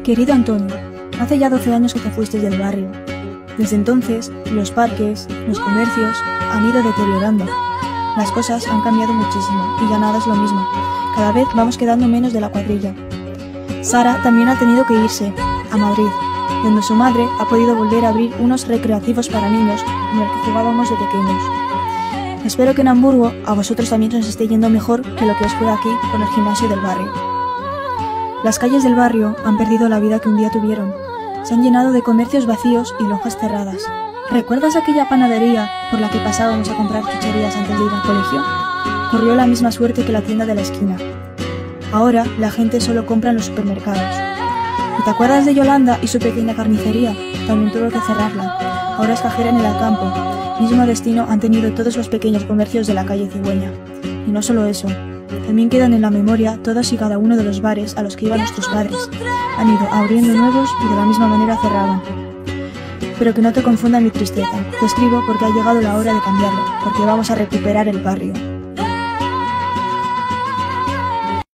Querido Antonio, hace ya 12 años que te fuiste del barrio. Desde entonces, los parques, los comercios han ido deteriorando. Las cosas han cambiado muchísimo y ya nada es lo mismo. Cada vez vamos quedando menos de la cuadrilla. Sara también ha tenido que irse a Madrid, donde su madre ha podido volver a abrir unos recreativos para niños en el que jugábamos de pequeños. Espero que en Hamburgo a vosotros también os esté yendo mejor que lo que os fue aquí con el gimnasio del barrio. Las calles del barrio han perdido la vida que un día tuvieron. Se han llenado de comercios vacíos y lonjas cerradas. ¿Recuerdas aquella panadería por la que pasábamos a comprar chucherías antes de ir al colegio? Corrió la misma suerte que la tienda de la esquina. Ahora la gente solo compra en los supermercados. ¿Y te acuerdas de Yolanda y su pequeña carnicería? También tuvo que cerrarla. Ahora es cajera en el Alcampo. Mismo destino han tenido todos los pequeños comercios de la calle Cigüeña. Y no solo eso. También quedan en la memoria todos y cada uno de los bares a los que iban nuestros padres. Han ido abriendo nuevos y de la misma manera cerraban. Pero que no te confunda mi tristeza. Te escribo porque ha llegado la hora de cambiarlo, porque vamos a recuperar el barrio.